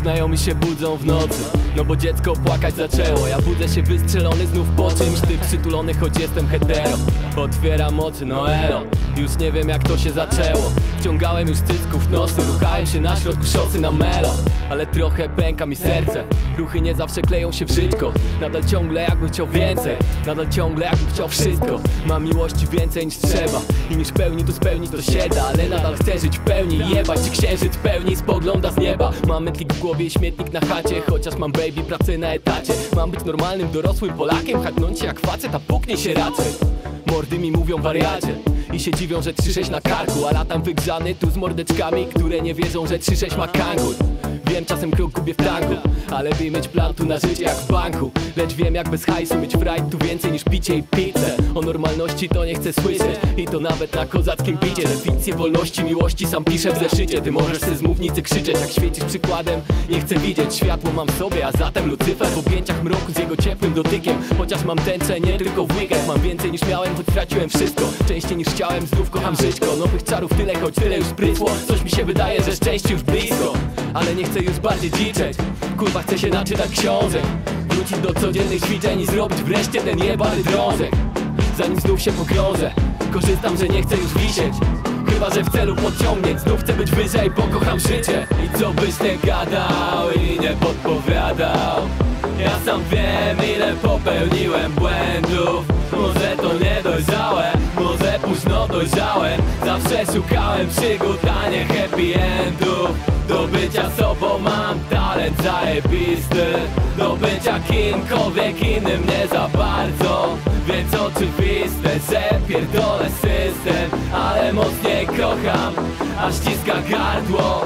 Znajomi się budzą w nocy, no bo dziecko płakać zaczęło. Ja budzę się wystrzelony znów po czymś, ty przytulony, choć jestem hetero. Otwieram oczy, no elo, już nie wiem jak to się zaczęło. Wciągałem już cycków nosy, ruchałem się na środku szosy na melo. Ale trochę pęka mi serce, ruchy nie zawsze kleją się w żyćko. Nadal ciągle jakbym chciał więcej, nadal ciągle jakbym chciał wszystko. Mam miłości więcej niż trzeba i niż pełni tu spełnić to się da. Ale nadal chcę żyć w pełni, jebać ci księżyc w pełni spogląda z nieba. Mam mętlik w głowie i śmietnik na chacie, chociaż mam baby pracę na etacie. Mam być normalnym, dorosłym Polakiem, chaknąć się jak facet, a puknie się raczej. Mordy mi mówią wariacie i się dziwią, że 3-6 na karku, a latam wygrzany tu z mordeczkami, które nie wierzą, że 3-6 ma kangur. Wiem, czasem krok gubię w tanku, ale by mieć plan tu na życie jak w banku. Lecz wiem, jak bez hajsu mieć frajt tu więcej niż picie i pizzę. O normalności to nie chcę słyszeć i to nawet na kozackim bicie. Definicję wolności, miłości sam piszę w zeszycie. Ty możesz se z mównicy krzyczeć, jak świecisz przykładem. Nie chcę widzieć, światło mam w sobie, a zatem Lucyfer w objęciach mroku z jego ciepłym dotykiem. Chociaż mam tęczę nie tylko w weekend, mam więcej niż miałem, choć straciłem wszystko. Częściej niż chciałem, znów kocham żyćko. Nowych czarów tyle, choć tyle już prysło. Coś mi się wydaje, że szczęście już blisko, ale nie chcę już bardziej dziczeć. Kurwa, chcę się naczytać książek, wrócić do codziennych ćwiczeń i zrobić wreszcie ten jebany drążek. Zanim znów się pogrążę, korzystam, że nie chcę już wisieć. Chyba, że w celu podciągnięć znów chcę być wyżej, bo kocham życie. I co byś nie gadał i nie podpowiadał, ja sam wiem, ile popełniłem błędów. Może to niedojrzałe, może późno dojrzałem. Zawsze szukałem przygód, a nie happy endów. Do bycia sobą mam talent zajebisty, do bycia kimkolwiek innym nie za bardzo. Więc oczywiste, że pierdolę system, ale mocniej kocham, aż ściska gardło.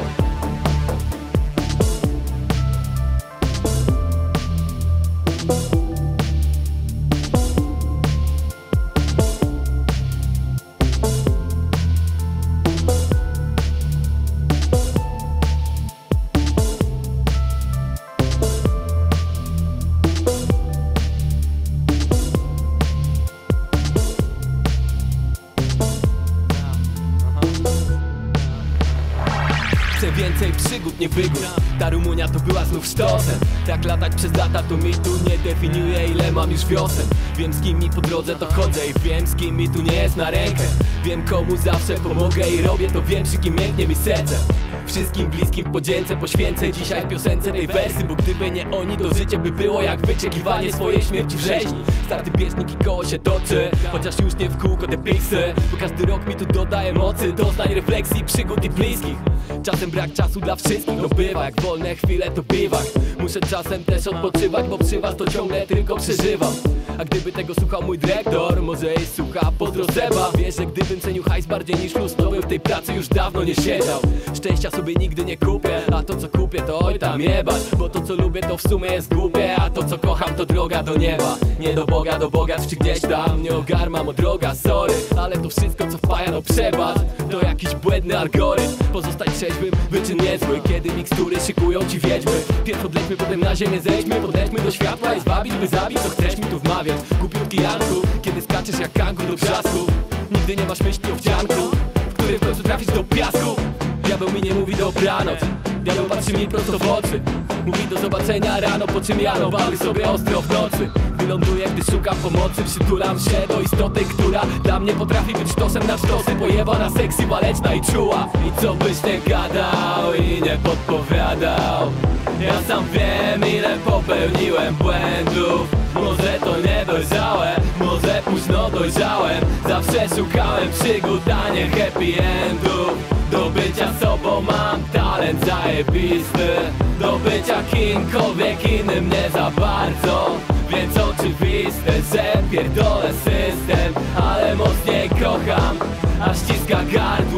Chcę więcej przygód, nie wygód. Ta Rumunia to była znów sztosem. Jak latać przez lata to mi tu nie definiuje, ile mam już wiosen. Wiem, z kim mi po drodze to chodzę i wiem, z kim mi tu nie jest na rękę. Wiem, komu zawsze pomogę i robię to, wiem, przy kim mięknie mi serce. Wszystkim bliskim w podzięce poświęcę dzisiaj w piosence tej wersy, bo gdyby nie oni, to życie by było jak wyczekiwanie swojej śmierci w rzeźni. Starty bieżnik i koło się toczy, chociaż już nie w kółko te piksy, bo każdy rok mi tu dodaje mocy, doznań, refleksji, przygód i bliskich. Czasem brak czasu dla wszystkich, no bywa, jak wolne chwile to biwak. Muszę czasem też odpoczywać, bo przy was to ciągle tylko przeżywam. A gdyby tego słuchał mój dyrektor, może i słucha pozdro Seba. Wiesz, że gdybym cenił hajs bardziej niż luz, to bym w tej pracy już dawno nie siedział. Szczęścia sobie nigdy nie kupię, a to co kupię to oj tam jebać. Bo to co lubię to w sumie jest głupie, a to co kocham to droga do nieba. Nie do Boga czy gdzieś tam, nie ogarmam o droga, sorry. Ale to wszystko co wpaja no przebacz, to jakiś błędny algorytm. Pozostać trzeźwym, wyczyn niezły, kiedy mikstury szykują ci wiedźmy. Pierw odlećmy, potem na ziemię zejdźmy, podlećmy do światła i zwabić, by zabić, co chcesz mi tu wmawiać. Głupiutki Janku, kiedy skaczesz jak kangur do brzasku. Nigdy nie masz myśli o wdzianku, w którym w końcu trafisz do piasku. Diabeł mi nie mówi dobranoc, diabeł patrzy mi prosto w oczy. Mówi do zobaczenia rano, po czym jano bały sobie ostro w nocy. Wyląduję, gdy szukam pomocy, przytulam się do istoty, która dla mnie potrafi być sztosem na sztosy. Pojebana, sexy, waleczna i czuła. I co byś nie gadał i nie podpowiadał, ja sam wiem, ile popełniłem błędów. Może to niedojrzałe, może późno dojrzałem. Zawsze szukałem przygód, a nie happy endów. Do bycia sobą mam talent zajebisty, do bycia kimkolwiek innym nie za bardzo. Więc oczywiste, że pierdolę system, ale mocniej kocham, aż ściska gardło.